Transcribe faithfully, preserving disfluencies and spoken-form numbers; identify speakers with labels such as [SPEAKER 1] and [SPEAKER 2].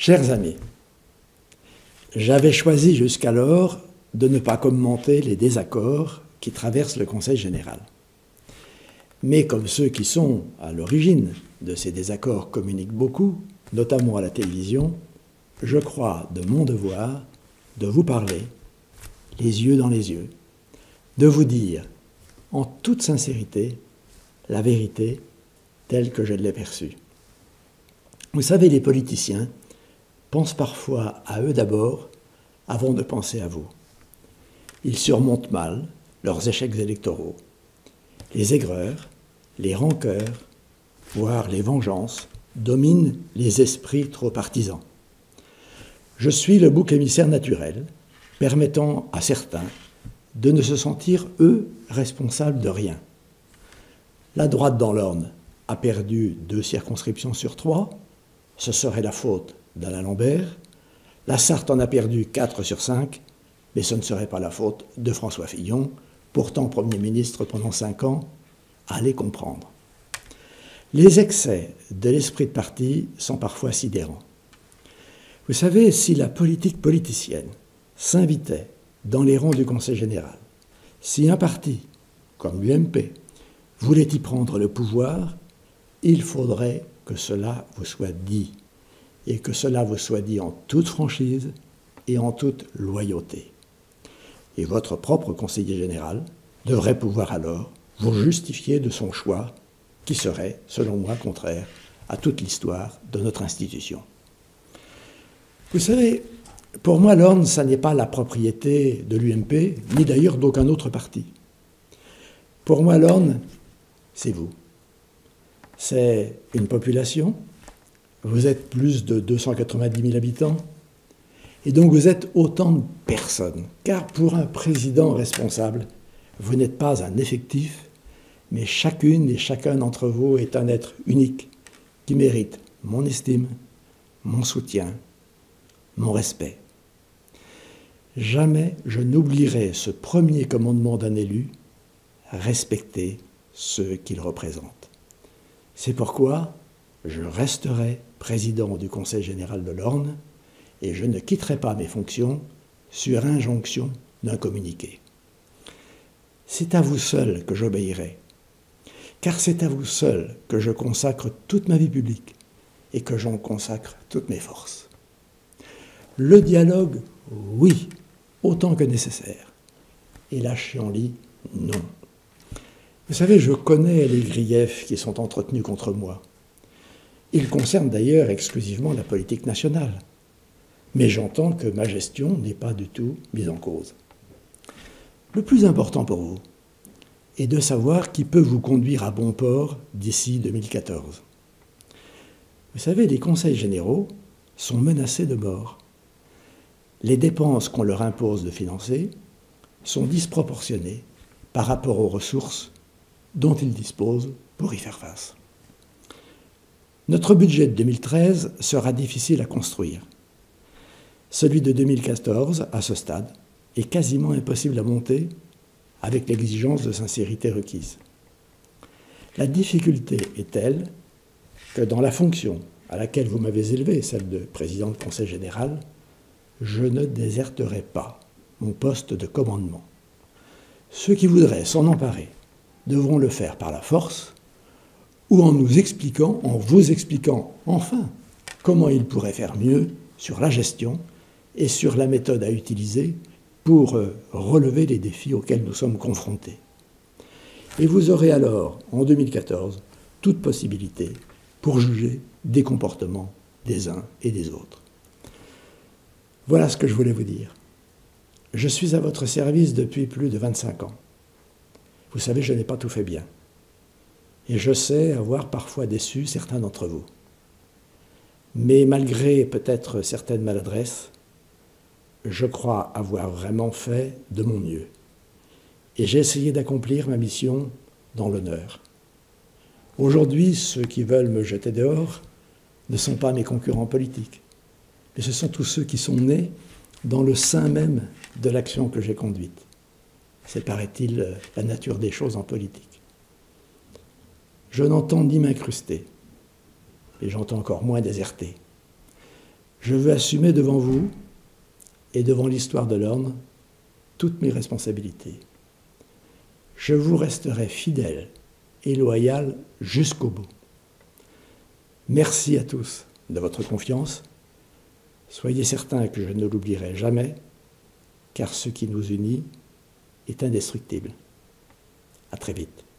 [SPEAKER 1] Chers amis, j'avais choisi jusqu'alors de ne pas commenter les désaccords qui traversent le Conseil général. Mais comme ceux qui sont à l'origine de ces désaccords communiquent beaucoup, notamment à la télévision, je crois de mon devoir de vous parler, les yeux dans les yeux, de vous dire en toute sincérité la vérité telle que je l'ai perçue. Vous savez, les politiciens pensent parfois à eux d'abord avant de penser à vous. Ils surmontent mal leurs échecs électoraux. Les aigreurs, les rancœurs, voire les vengeances dominent les esprits trop partisans. Je suis le bouc émissaire naturel, permettant à certains de ne se sentir, eux, responsables de rien. La droite dans l'Orne a perdu deux circonscriptions sur trois, ce serait la faute d'Alain Lambert. La Sarthe en a perdu quatre sur cinq, mais ce ne serait pas la faute de François Fillon, pourtant Premier ministre pendant cinq ans. Allez comprendre. Les excès de l'esprit de parti sont parfois sidérants. Vous savez, si la politique politicienne s'invitait dans les rangs du Conseil général, si un parti, comme l'U M P, voulait y prendre le pouvoir, il faudrait que cela vous soit dit, et que cela vous soit dit en toute franchise et en toute loyauté. Et votre propre conseiller général devrait pouvoir alors vous justifier de son choix, qui serait, selon moi, contraire à toute l'histoire de notre institution. Vous savez, pour moi, l'Orne, ça n'est pas la propriété de l'U M P, ni d'ailleurs d'aucun autre parti. Pour moi, l'Orne, c'est vous. C'est une population. Vous êtes plus de deux cent quatre-vingt-dix mille habitants. Et donc vous êtes autant de personnes. Car pour un président responsable, vous n'êtes pas un effectif, mais chacune et chacun d'entre vous est un être unique qui mérite mon estime, mon soutien, mon respect. Jamais je n'oublierai ce premier commandement d'un élu, respecter ceux qu'il représente. C'est pourquoi je resterai président du Conseil général de l'Orne et je ne quitterai pas mes fonctions sur injonction d'un communiqué. C'est à vous seul que j'obéirai, car c'est à vous seul que je consacre toute ma vie publique et que j'en consacre toutes mes forces. Le dialogue, oui, autant que nécessaire, et la chienlit, non. Vous savez, je connais les griefs qui sont entretenus contre moi. Ils concernent d'ailleurs exclusivement la politique nationale. Mais j'entends que ma gestion n'est pas du tout mise en cause. Le plus important pour vous est de savoir qui peut vous conduire à bon port d'ici deux mille quatorze. Vous savez, les conseils généraux sont menacés de mort. Les dépenses qu'on leur impose de financer sont disproportionnées par rapport aux ressources dont ils disposent pour y faire face. Notre budget de deux mille treize sera difficile à construire. Celui de deux mille quatorze, à ce stade, est quasiment impossible à monter avec l'exigence de sincérité requise. La difficulté est telle que dans la fonction à laquelle vous m'avez élevé, celle de président de conseil général, je ne déserterai pas mon poste de commandement. Ceux qui voudraient s'en emparer devront le faire par la force ou en nous expliquant, en vous expliquant enfin comment ils pourraient faire mieux sur la gestion et sur la méthode à utiliser pour relever les défis auxquels nous sommes confrontés. Et vous aurez alors, en deux mille quatorze, toute possibilité pour juger des comportements des uns et des autres. Voilà ce que je voulais vous dire. Je suis à votre service depuis plus de vingt-cinq ans. Vous savez, je n'ai pas tout fait bien. Et je sais avoir parfois déçu certains d'entre vous. Mais malgré peut-être certaines maladresses, je crois avoir vraiment fait de mon mieux. Et j'ai essayé d'accomplir ma mission dans l'honneur. Aujourd'hui, ceux qui veulent me jeter dehors ne sont pas mes concurrents politiques, mais ce sont tous ceux qui sont nés dans le sein même de l'action que j'ai conduite. C'est, paraît-il, la nature des choses en politique. Je n'entends ni m'incruster, et j'entends encore moins déserter. Je veux assumer devant vous et devant l'histoire de l'Orne toutes mes responsabilités. Je vous resterai fidèle et loyal jusqu'au bout. Merci à tous de votre confiance. Soyez certains que je ne l'oublierai jamais, car ce qui nous unit est indestructible. À très vite.